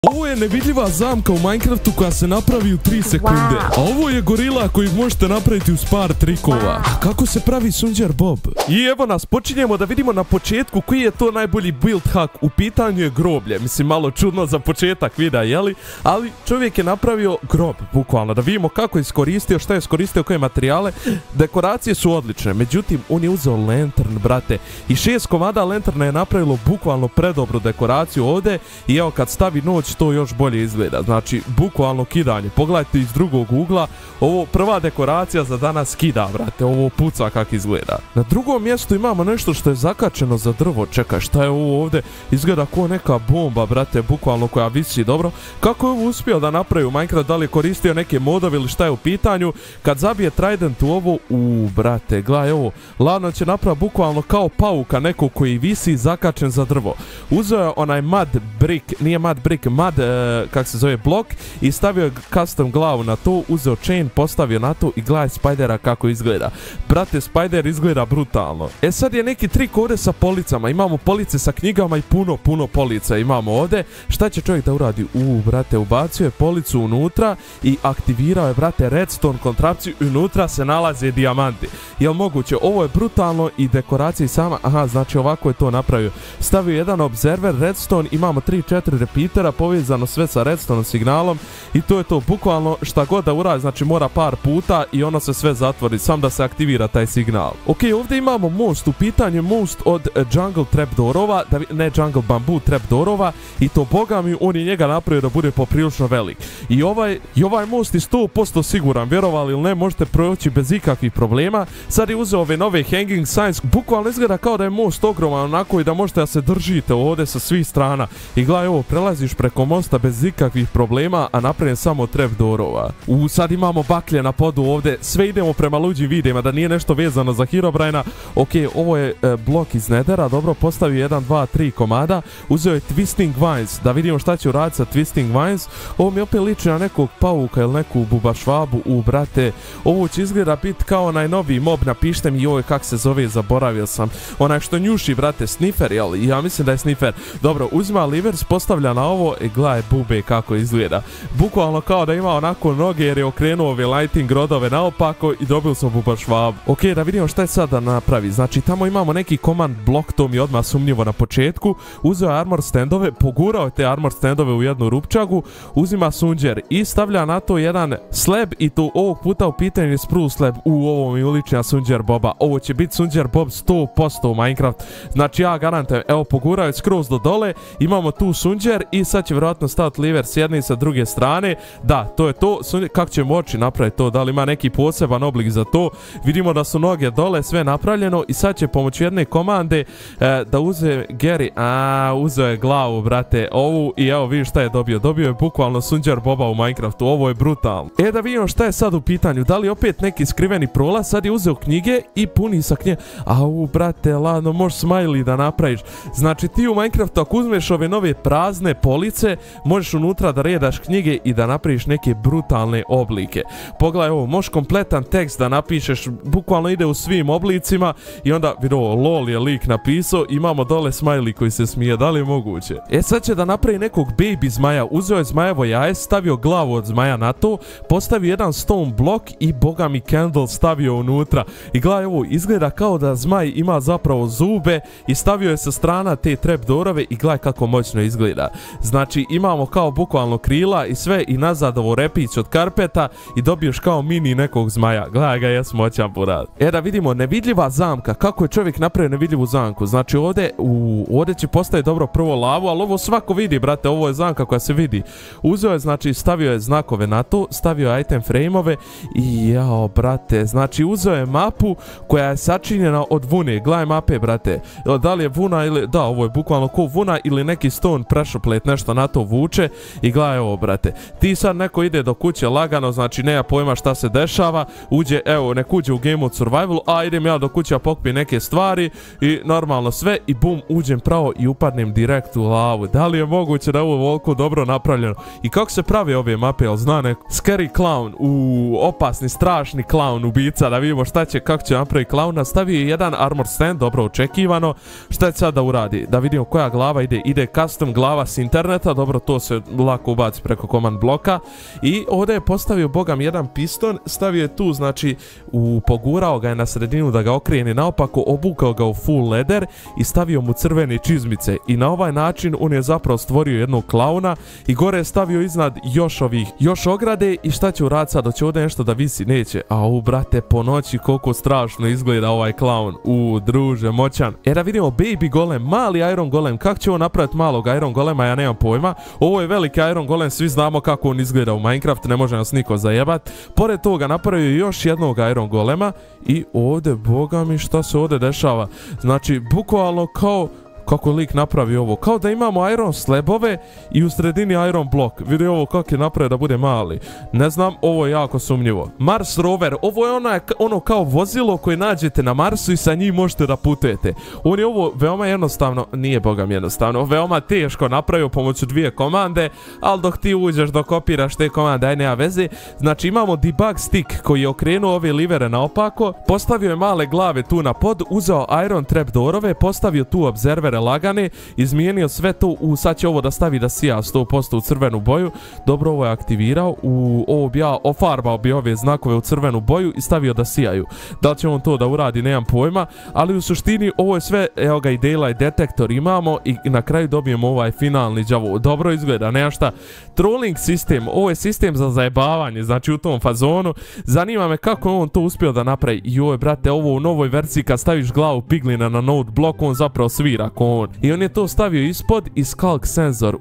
Ovo je nevidljiva zamka u Minecraftu koja se napravi u 3 sekunde. A ovo je gorila koju možete napraviti uz par trikova. A kako se pravi Sunđer Bob? I evo nas, počinjemo da vidimo na početku koji je to najbolji build hack. U pitanju je groblje. Mislim, malo čudno za početak videa, jeli? Ali čovjek je napravio grob, bukvalno. Da vidimo kako je iskoristio, šta je iskoristio, koje materijale. Dekoracije su odlične. Međutim, on je uzeo lantern, brate. I 6 komada lanterna je napravilo bukvalno predobru dekoraciju ovdje. I evo, kad stavi noć, to još bolje izgleda. Znači, bukvalno kidanje. Pogledajte iz drugog ugla. Ovo prva dekoracija za danas kida, brate. Ovo puca kak izgleda. Na drugom mjestu imamo nešto što je zakačeno za drvo. Čekaj, šta je ovo ovdje? Izgleda kao neka bomba, brate, bukvalno koja visi. Dobro, kako je ovo uspio da napravi u Minecraft? Da li je koristio neke modove ili šta je u pitanju? Kad zabije trident u ovo, brate, gledaj ovo. Ladno će napraviti bukvalno kao pauka, neko koji visi zakačen za drvo. Uzeo je onaj mud brick, nije mud brick, mud, kak se zove, blok, i stavio je custom glavu na to, uzeo chain, postavio na to i gledaj Spidera kako izgleda. Brate, Spider izgleda brutalno. E sad je neki trik ovdje sa policama. Imamo police sa knjigama i puno polica imamo ovdje. Šta će čovjek da uradi? Brate, ubacio je policu unutra i aktivirao je, brate, redstone kontrapciju i unutra se nalaze dijamanti. Jel moguće? Ovo je brutalno i dekoracija sama. Aha, znači ovako je to napravio. Stavio jedan observer, redstone, imamo 3-4 repeatera, povezano sve sa redstone signalom i to je to, bukvalno šta god da uradi, znači mora par puta i ono se sve zatvori, sam da se aktivira taj signal. Ok, ovdje imamo most, u pitanju most od jungle trapdoorova, ne jungle bamboo trapdoorova, i to boga mi on je njega napravio da bude poprilično velik. I ovaj most je 100% siguran, vjerovali ili ne, možete proći bez ikakvih problema. Sad je uzeo ove nove hanging signs, bukvalno izgleda kao da je most ogroman, onako i da možete da se držite ovdje sa svih strana. I gledaj ovo, prelaziš preko mosta bez ikakvih problema, a napravljen samo trapdoorova. Sad imamo baklje na podu ovdje, sve idemo prema luđim videima, da nije nešto vezano za Herobrina. Ok, ovo je blok iz Nethera, dobro, postavio 1, 2, 3 komada, uzeo je twisting vines, da vidimo šta će uraditi sa twisting vines. Ovo mi opet liči na nekog pauka ili neku bubašvabu, brate, ovo će izgleda biti kao onaj novi mob, napišite mi joj kak se zove, zaboravio sam, onaj što njuši, brate, sniffer, jel? Ja mislim da je sniffer. Dobro, uzima livers, postavlja na ovo i gledaj bube kako izgleda. Bukvalno kao da ima onako noge jer je okrenuo ove lighting rodove naopako i dobili smo bubašvabu. Ok, da vidimo šta je sad da napravi. Znači, tamo imamo neki command blok, to mi je odmah sumnjivo na početku. Uzeo je armor standove, pogurao je te armor standove u jednu rupčagu, uzima sunđer i stavlja na to jedan slab i to ovog puta u pitanju je spruce slab. Ovo mi uliči na Sunđer Boba. Ovo će biti Sunđer Bob 100% u Minecraft. Znači, ja garantujem, evo, pogurao je skroz do dole, imamo tu sunđer i sad će vjerojatno staviti liver s jedne i sa druge strane. Da, to je to. Kako će moći napraviti to? Da li ima neki poseban oblik za to? Vidimo da su noge dole, sve napravljeno i sad će pomoću jedne komande da uze Gary. Uzeo je glavu, brate, ovu i evo vidiš šta je dobio. Dobio je bukvalno Sunđer Boba u Minecraftu. Ovo je brutalno. Da vidimo šta je sad u pitanju. Da li opet neki skriveni prolaz? Sad je uzeo knjige i puni sa knjige. Brate, ladno, možeš smiley da napraviš. Znači ti u Minecraftu ako uzmeš ove nove prazne police, možeš unutra da redaš knjige i da napraviš neke brutalne oblike. Pogledaj ovo, možeš kompletan tekst da napišeš, bukvalno ide u svim oblicima i onda vidi ovo, lol je lik napisao, imamo dole smiley koji se smije, da li je moguće? Sad će da napravi nekog baby zmaja, uzeo je zmajevo jaje, stavio glavu od zmaja na to, postavio jedan stone blok i boga mi candle stavio unutra. I gledaj ovo, izgleda kao da zmaj ima zapravo zube i stavio je sa strana te trapdoorove i gledaj kako moćno izgleda. Znači imamo kao bukvalno krila i sve i nazad ovo repić od karpeta i dobiješ kao mini nekog zmaja. Gledaj ga, jes moćan porad. Da vidimo, nevidljiva zamka. Kako je čovjek napravio nevidljivu zamku? Znači ovdje će postaviti dobro prvo lavu, ali ovo svako vidi, brate, ovo je zamka koja se vidi. Uzeo je, znači stavio je znakove na to, stavio je item frame-ove i jao, brate, znači uzeo je mapu koja je sačinjena od vune. Gledaj mape, brate. Da li je vuna ili, da, ovo je bukvalno ko vuna ili neki stone pressure plate, nešto na to vuče i gledaj ovo, brate. Ti sad neko ide do kuće lagano, znači nema pojma šta se dešava, uđe, evo, nek uđe u Game Mode Survival, idem ja do kuće pokupijem neke stvari i normalno sve i bum, uđem pravo i upadnem direkt u lavu. Da li je moguće da je ovo ovoliko dobro napravljeno? I kako se pravi ove mape, jel zna neko? Scary clown, opasni, strašni clown, ubica, da vidimo šta će, kako će napraviti klauna. Stavio je jedan armor stand, dobro očekivano. Šta će sad da uradi? Da vidimo koja glava ide custom glava s interneta, ništa, dobro, to se lako ubaci preko command bloka. I ovdje je postavio bogam jedan piston, stavio je tu, znači pogurao ga je na sredinu da ga okrene naopako, obukao ga u full leather i stavio mu crvene čizmice i na ovaj način on je zapravo stvorio jednog klauna i gore je stavio iznad još ograde. I šta će uraditi sad, hoće ovdje nešto da visi, neće. A brate, po noći koliko strašno izgleda ovaj klaun, druže moćan. Da vidimo baby golem, mali iron golem, kako će on napraviti malog iron golema, ja nemam pojma. Ovo je veliki iron golem, svi znamo kako on izgleda u Minecraft, ne može nas niko zajebat. Pored toga napravio još jednog iron golema i ovdje, boga mi, šta se ovdje dešava? Znači, bukvalno kako lik napravi ovo, kao da imamo iron slabove i u sredini iron blok. Vidi ovo kako je napravio da bude mali. Ne znam, ovo je jako sumnjivo. Mars rover, ovo je ono kao vozilo koje nađete na Marsu i sa njim možete da putujete. On je ovo veoma jednostavno, nije bogam jednostavno, veoma teško napravio pomoću 2 komande, ali dok ti uđeš da kopiraš te komande, aj nema veze. Znači imamo debug stick koji je okrenuo ove livere naopako, postavio je male glave tu na pod, uzeo iron trapdoorove, postavio tu observere lagane, izmijenio sve to, sad će ovo da stavi da sija 100% u crvenu boju. Dobro, ovo je aktivirao, ovo bi ja ofarbao bi ove znakove u crvenu boju i stavio da sijaju. Da li će on to da uradi, nemam pojma, ali u suštini ovo je sve, evo ga i daylight detektor imamo i na kraju dobijemo ovaj finalni đavo. Dobro izgleda, nema šta. Trolling sistem, ovo je sistem za zajebavanje, znači u tom fazonu. Zanima me kako on to uspio da napravi. Joj, brate, ovo u novoj verziji kad staviš glavu piglina na node blok, on zapravo svira i on je to stavio ispod i skulk senzor.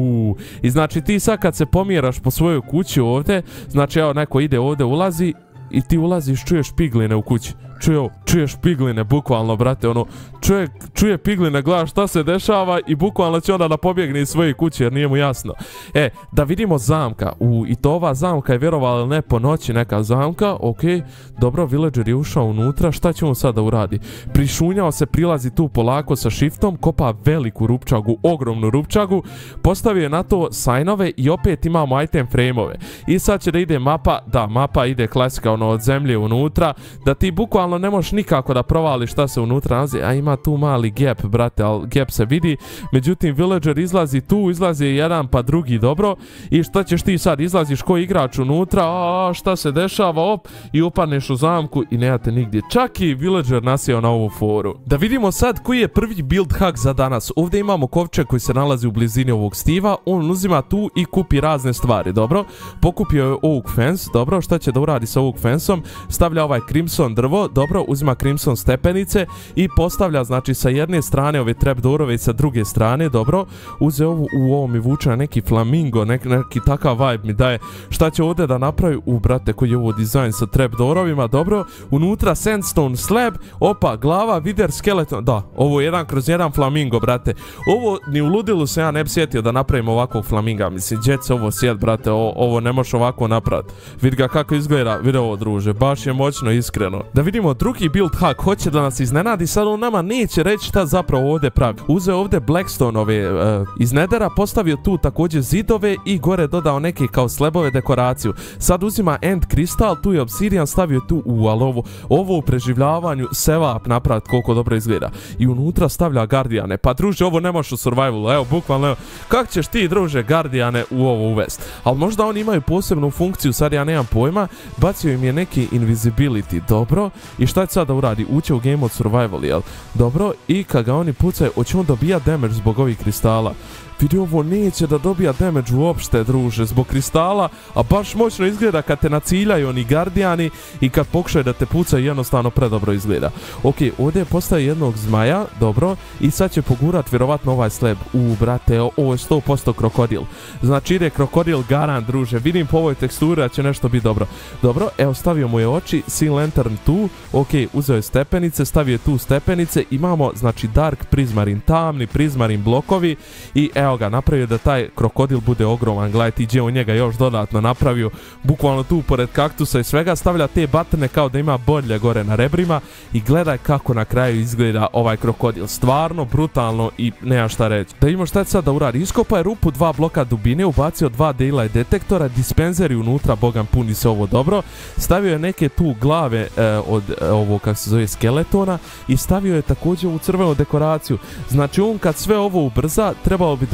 I znači ti sad kad se pomjeraš po svojoj kući ovdje, znači evo neko ide ovdje, ulazi i ti ulaziš, čuješ pigline u kući. Čuješ pigline, bukvalno, brate, ono, čovjek čuje pigline, gleda šta se dešava i bukvalno će onda da pobjegne iz svoje kuće jer nije mu jasno. Da vidimo zamka, i to ova zamka je vjerovala ili ne po noći neka zamka, dobro, villager je ušao unutra, šta će on sada uradi? Prišunjao se, prilazi tu polako sa shiftom, kopa veliku rupčagu, ogromnu rupčagu, postavio je na to sajnove i opet imamo item frame-ove. I sad će da ide mapa, da, mapa ide klasika, ono, od zemlje unutra, da ti bukvalno ne možeš nikako da provališ šta se unutra nalazi, a ima tu mali gap, brate, ali gap se vidi. Međutim, villager izlazi tu, izlazi jedan pa drugi, dobro, i šta ćeš ti sad, izlaziš ko igrač unutra, šta se dešava, i upadneš u zamku i nemate nigdje. Čak i villager nasjeo na ovu foru. Da vidimo sad koji je prvi build hack za danas. Ovdje imamo kovčeg koji se nalazi u blizini ovog Steva, on uzima tu i kupi razne stvari, dobro, pokupio je oak fence, dobro, šta će da uradi sa oak fenceom, stavlja ovaj crimson drvo, dobro, uzima crimson stepenice i postavlja, znači, sa jedne strane ove trapdoorove i sa druge strane, dobro, uze ovo mi vuče na neki flamingo, neki takav vibe mi daje. Šta će ovdje da napravi? Brate, koji je ovo dizajn sa trapdoorovima, dobro, unutra sandstone slab, opa, glava, vider, skeleton, da, ovo je 1/1 flamingo, brate. Ovo ni u ludilu se ja ne bi sjetio da napravim ovakvog flaminga, mislim, gdje se ovo sjet, brate, ovo ne možeš ovako napraviti. Vidi ga kako izgleda, vidi ovo, druže, baš je moćno, iskreno. Da vidimo drugi build hack, hoće da nas iznenadi, sad on nama neće reći šta zapravo ovdje pravi. Uzeo ovdje Blackstone-ove iz Nethera, postavio tu također zidove i gore dodao neke kao slabove dekoraciju. Sad uzima end kristal, tu je obsidian, stavio tu ali ovo u preživljavanju sevap napraviti koliko dobro izgleda. I unutra stavlja gardijane. Pa druže, ovo ne možeš u survivalu, evo, bukvalno, evo, kako ćeš ti, druže, gardijane u ovo uvesti? Ali možda oni imaju posebnu funkciju, sad ja nemam pojma, bacio im je neki invisibility, dobro, i šta će sad da uradi? Uće u game od survival, jel? Dobro, i kad ga oni pucaju, hoće on dobija damage zbog ovih kristala. Vidi, ovo neće da dobija damage uopšte, druže, zbog kristala, a baš moćno izgleda kad te naciljaju oni gardijani i kad pokušaju da te pucaju, jednostavno predobro izgleda. Ovdje je postavio jednog zmaja, dobro, i sad će pogurat vjerovatno ovaj slab. Brate, ovo je 100% krokodil. Znači ide krokodil garant, druže, vidim po ovoj teksturi da će nešto biti dobro. Dobro, evo, stavio mu je oči, Sea Lantern tu, uzeo je stepenice, stavio je tu stepenice, imamo, znači, dark prizmarin, tamni prizmarin blokovi i evo ga, napravio da taj krokodil bude ogroman, gledajte, gdje on njega još dodatno napravio, bukvalno tu pored kaktusa i svega, stavlja te batne kao da ima bolje gore na rebrima i gledaj kako na kraju izgleda ovaj krokodil, stvarno brutalno i nema šta reći. Da imamo šta će sad da uradi, iskopa je rupu 2 bloka dubine, ubacio 2 daylight detektora, dispenzeri unutra, bogam, puni se ovo dobro, stavio je neke tu glave od ovo, kako se zove, skeletona i stavio je također u crvenu dekoraciju. Znači on kad sve ovo ubrza, trebalo bi da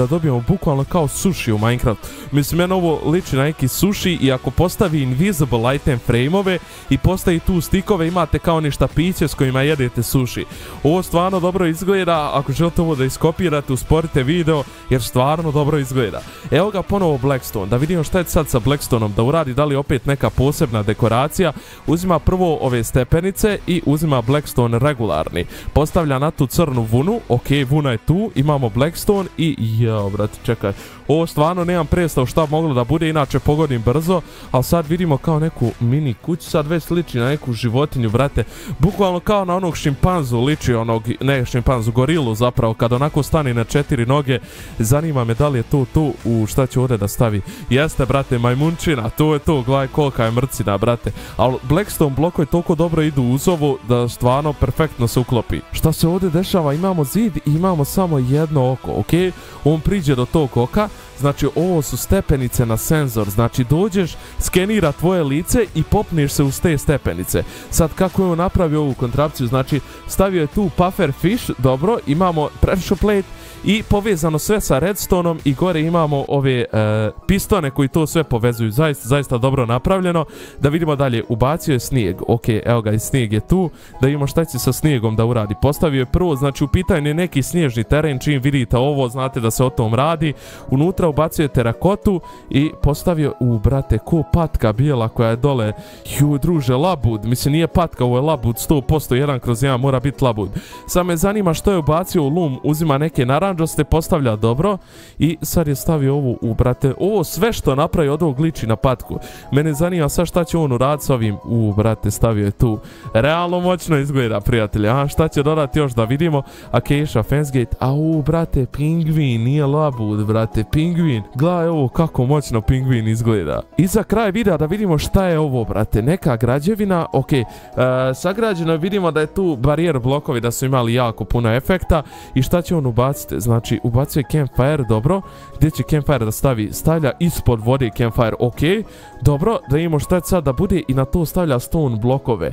dobijemo bukvalno kao sushi u Minecraft. Mislim, meni ovo liči na neki sushi i ako postavi invisible item frame-ove i postavi tu stikove, imate kao ništa piće s kojima jedete sushi. Ovo stvarno dobro izgleda, ako želite ovo da iskopirate, usporite video jer stvarno dobro izgleda. Evo ga ponovo Blackstone, da vidimo šta je sad sa Blackstoneom, da uradi da li opet neka posebna dekoracija. Uzima prvo ove stepenice i uzima Blackstone regularni. Postavlja na tu crnu vunu, ok, vuna je tu, imamo Blackstone i jao brate, čekaj. Ovo stvarno nemam predstav šta moglo da bude, inače pogodim brzo, ali sad vidimo kao neku mini kuću, sad već liči na neku životinju, brate, bukvalno kao na onog šimpanzu liči, onog, ne šimpanzu, gorilu zapravo, kad onako stani na 4 noge, zanima me da li je to tu, u šta će ovdje da stavi, jeste brate, majmunčina, to je to, gledaj kolika je mrcina, brate, ali Blackstone blokovi toliko dobro idu uz ovo, da stvarno perfektno se uklopi. Šta se ovdje dešava, imamo zid i imamo samo jedno oko, ok, on priđe do tog oka. Znači ovo su stepenice na senzor, znači dođeš, skenira tvoje lice i popneš se uz te stepenice. Sad kako je on napravio ovu kontrapciju, znači stavio je tu puffer fish, dobro, imamo pressure plate i povezano sve sa redstoneom i gore imamo ove pistone koji to sve povezuju, zaista dobro napravljeno. Da vidimo dalje, ubacio je snijeg, ok, evo ga i snijeg je tu, da vidimo šta će sa snijegom da uradi. Postavio je prvo, znači u pitanju je neki snježni teren, čim vidite ovo znate da se o tom radi. Unutra ubacio je terakotu i postavio, brate, ko patka bijela koja je dole, ju druže, labud, mislim nije patka, ovo je labud 100%, 1/1 mora biti labud. Sad me zanima što je ubacio u lum, uzima neke naranđaste, postavlja dobro i sad je stavio ovu, brate, ovo sve što napravi od ovog liči na patku. Mene zanima sad šta će on uraditi s ovim, brate, stavio je tu, realno moćno izgleda, prijatelji, a šta će dodati još da vidimo, Acacia, Fencegate, brate, pingvin, nije labud, brate, pingvin, gledaj ovo kako moćno pingvin izgleda. I za kraj videa da vidimo šta je ovo, brate, neka građevina, ok, sagrađeno vidimo da je tu barijer blokovi, da su imali jako puno efekta i šta će on ubaciti, znači ubacuje campfire, dobro, gdje će campfire da stavlja ispod vode campfire, ok, dobro, da imamo šta je sad da bude i na to stavlja stone blokove.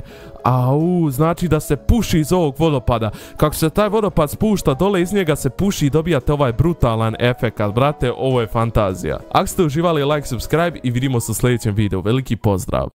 Znači da se puši iz ovog vodopada. Kako se taj vodopad spušta dole, iz njega se puši i dobijate ovaj brutalan efekat, brate, ovo je fantazija. Ako ste uživali, like, subscribe i vidimo se u sljedećem videu. Veliki pozdrav!